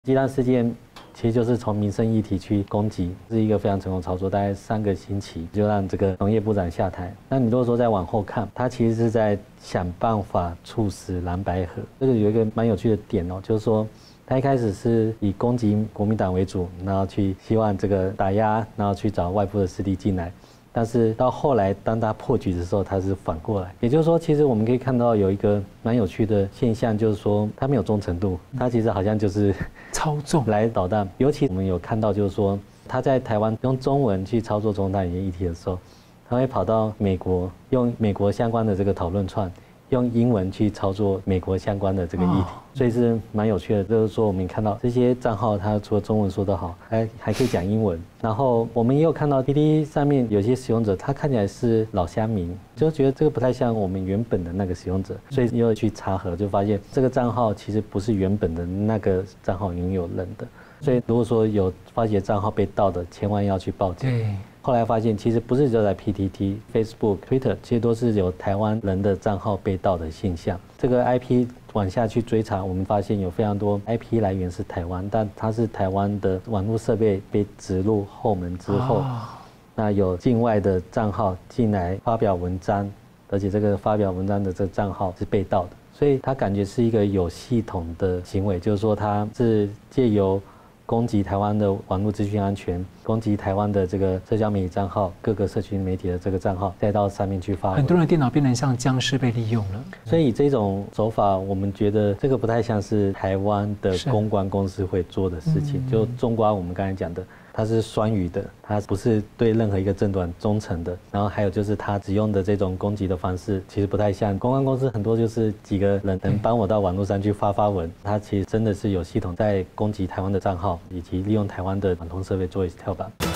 鸡蛋事件其实就是从民生议题去攻击，是一个非常成功的操作，大概3个星期就让这个农业部长下台。那你如果说再往后看，他其实是在想办法促使蓝白合。这个有一个蛮有趣的点哦，就是说他一开始是以攻击国民党为主，然后去希望这个打压，然后去找外部的势力进来。但是到后来，当他破局的时候，他是反过来。也就是说，其实我们可以看到有一个蛮有趣的现象，就是说他没有忠诚度，他其实好像就是操纵来捣蛋。尤其我们有看到，就是说他在台湾用中文去操作中大语言议题的时候，他会跑到美国，用美国相关的这个讨论串，用英文去操作美国相关的这个议题，所以是蛮有趣的。就是说，我们看到这些账号，它除了中文说得好，还可以讲英文。然后我们也有看到 PTT 上面有些使用者，他看起来是老乡民，就觉得这个不太像我们原本的那个使用者，所以又去查核，就发现这个账号其实不是原本的那个账号拥有人的。所以如果说有发觉账号被盗的，千万要去报警。 对。 后来发现，其实不是就在 PTT、Facebook、Twitter， 其实都是有台湾人的账号被盗的现象。这个 IP 往下去追查，我们发现有非常多 IP 来源是台湾，但它是台湾的网络设备被植入后门之后，那有境外的账号进来发表文章，而且这个发表文章的这个账号是被盗的，所以它感觉是一个有系统的行为，就是说它是借由攻击台湾的网络资讯安全，攻击台湾的这个社交媒体账号，各个社群媒体的这个账号，再到上面去发文。 很多人的电脑变成像僵尸被利用了。 所以这种手法，我们觉得这个不太像是台湾的公关公司会做的事情。就中国我们刚才讲的，它是双语的，它不是对任何一个政党忠诚的。然后还有就是它使用的这种攻击的方式，其实不太像公关公司，很多就是几个人能帮我到网络上去发文，它其实真的是有系统在攻击台湾的账号，以及利用台湾的网通设备作为跳板。